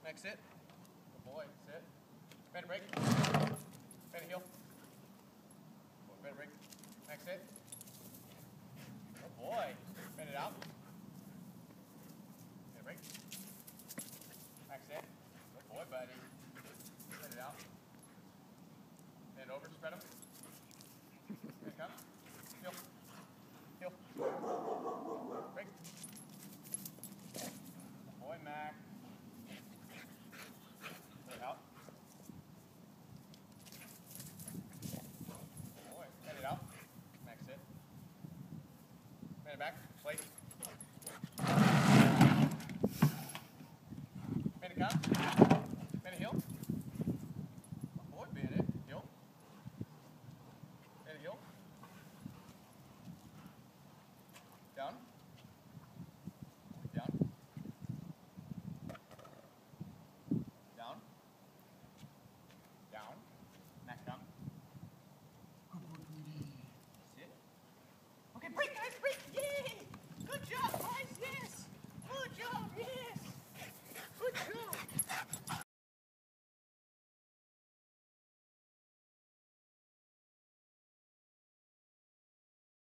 Mack, sit. Good boy, sit. Bend and break. Bend and heel. Good boy, bend and break. Mack, sit. Good boy. Bend it out. Bend and break. Mack, sit. Good boy, buddy. Bend it out. Bend over, spread them. Here it comes. Heel. Heel. Break. Good boy, Mack. Out. Boy, bend it out. Mack, sit. Bend it back. Plate. Bend it come.